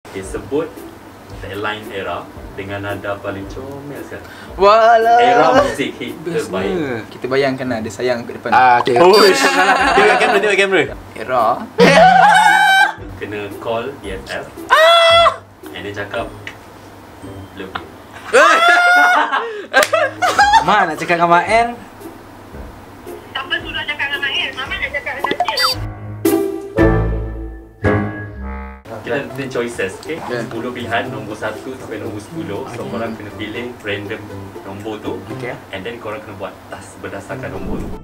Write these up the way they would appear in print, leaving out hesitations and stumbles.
Dia sebut tagline Era dengan nada paling comel sekali. Walah. Era muzik hit terbaik. Kita bayangkan ada sayang kat depan. Okay. Tengok kamera. Era. Kena call BFF. And dia cakap love you. Mak nak cakap dengan Mak El. Siapa suruh cakap dengan Mak El? Mama nak cakap dengan dia. Kita ada choices, okay? Yeah. 10 pilihan, nombor 1 sampai nombor 10. So korang kena pilih random nombor tu. Okay. And then korang kena buat task berdasarkan nombor tu.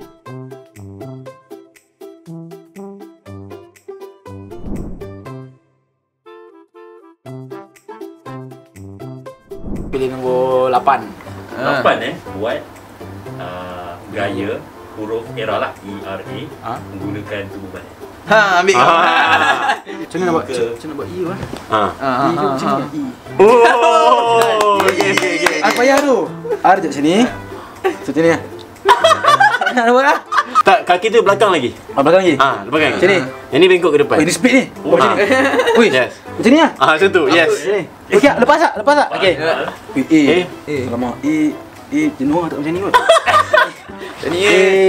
Pilih nombor 8. 8 buat gaya huruf Era lah, ERA, menggunakan tubuh badan. Ha, ambil. Macam mana nak buat? Macam nak buat E lah. Macam mana E? Oh. Okay. Apa payah tu? R je sini. Macam ni lah. Nak buat lah. Tak, kaki tu belakang lagi. Belakang lagi? Belakang. Macam ni? Yang ni bengkok ke depan. Ini speed ni. Macam ni. Ui. Yes. Macam ni lah. Macam tu. Yes. Okey, lepas tak? Lepas tak? Okey. A. Alamak. Jenuh tak macam ni kot. Macam ni.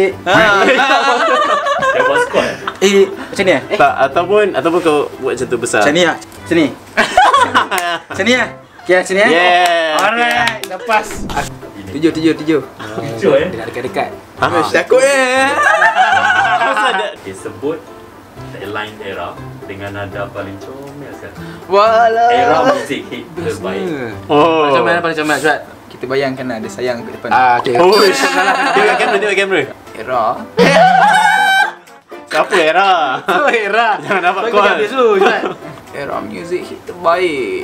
Dia buat squat. Macam ni lah. Tak, ataupun kau buat macam tu besar. Macam ni lah. Macam ni. Macam ni lah. Okey, macam ni lah. Yeah. Alright. Lepas. Tujuh. Tujuh Dia nak dekat-dekat. Takut Dia sebut tagline Era dengan nada paling comel sekali. Walah. Era muzik hit terbaik. Oh. Paling comel Syuat. Kita bayangkan ada sayang kat depan. Okay. Tengok kamera. Era. Siapa Era? Era. Jangan dapat Bagi call. habis tu Syuat. Era music hit terbaik.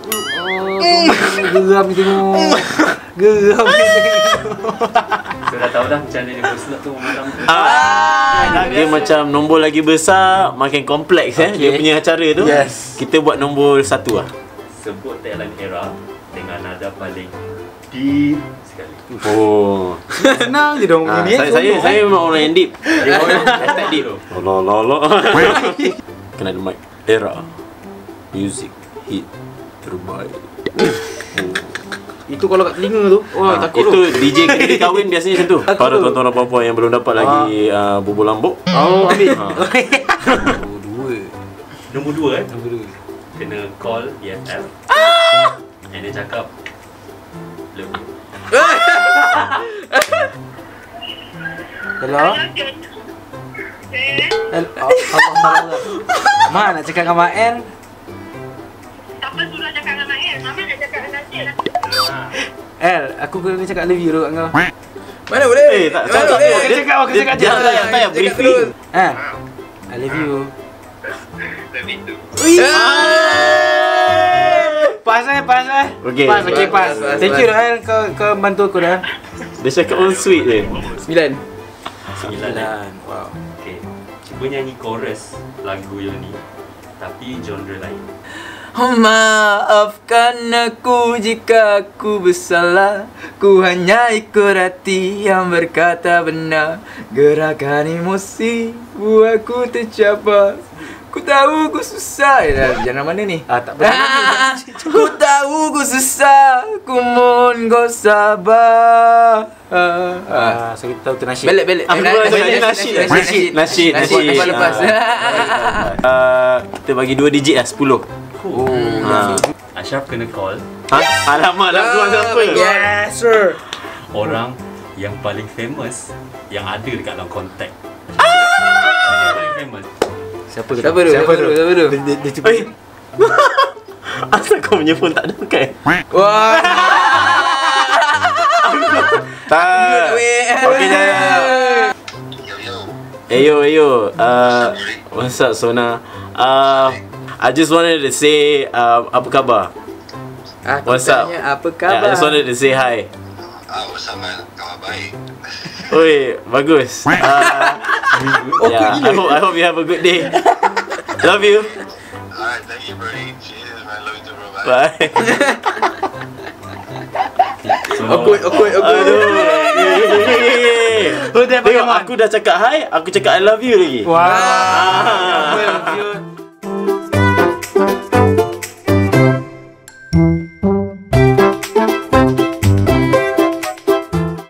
Geram ni tengok. Geram ni tengok. So dah tahu dah macam mana dia berselak tu malam tu. Dia macam nombor lagi besar, makin kompleks dia punya acara tu. Yes. Kita buat nombor 1 lah. Sebut tagline Era dengan nada paling deep sekali. Oh. Senang je dong ni. Saya memang orang yang deep. Hashtag deep. Lolo. Kena ada mic. Era music hit terbaik. Itu kalau kat telinga tu. Wah, takut itu tu. DJ kita kahwin biasanya macam tu. Para tuan-tuan dan puan-puan yang belum dapat lagi bubur lambuk. Oh, ambil. Nombor 2 kena call BFF. And dia cakap love you. Hello. Mak nak cakap dengan Mak El. Siapa suruh cakap dengan Mak El? Mama nak cakap dengan dia. El, aku kena cakap love you dulu kat kau. Mana boleh? Tak cakap dia. Aku cakap je. Tak payah briefing. I love you. Lebih tu. Pas. Okey. Pas. Thank you El, kau bantu aku dah. Dia cakap all sweet je. 9. 9. Wow. Okay. Cuba nyanyi chorus lagu yang ni tapi genre lain. Maafkan aku jika aku bersalah. Ku hanya ikut hati yang berkata benar. Gerakan emosi buatku tercapai. Ku tahu ku susah. Jangan mana ni? Tak pernah. Ku tahu ku susah. Ku mohon kau sabar. So kita tahu tu nasyid. Balik. Nasyid. Lepas. Kita bagi 2 digit lah, 10. Ashraf kena call Alamak, nak keluar siapa? Yes sir. orang yang paling famous yang ada dekat dalam kontak. Yang paling famous. Siapa tu? Dia cuba. Asal kau punya phone tak ada pakai? Wah. Tak. Okey dah. Ayo. What's up Sona? I just wanted to say apa khabar? What's up? Apa I just wanted to say hi. What's up man? Khabar baik. Oi, bagus. I hope you have a good day. Love you. Alright, thank you Brody. Cheers man. Love you too bro. Bye. Bye. Awkward. Tengok, aku dah cakap hi, aku cakap I love you lagi. Wow.